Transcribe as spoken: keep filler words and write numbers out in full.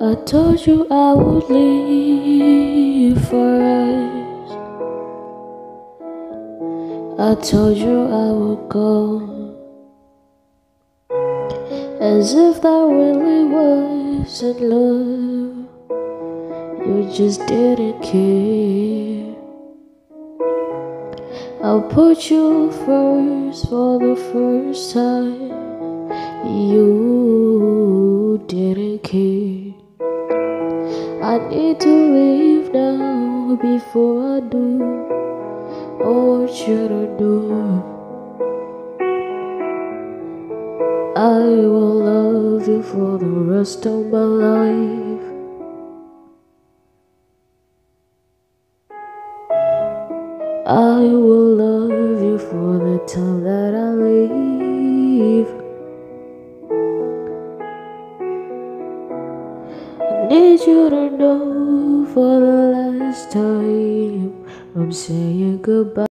I told you I would leave for us. I told you I would go, as if that really wasn't love. You just didn't care. I'll put you first for the first time. You didn't care. I need to leave now before I do. Oh, what should I do? I will love you for the rest of my life. I will love you for the time that I leave. I need you to know for the last time I'm saying goodbye.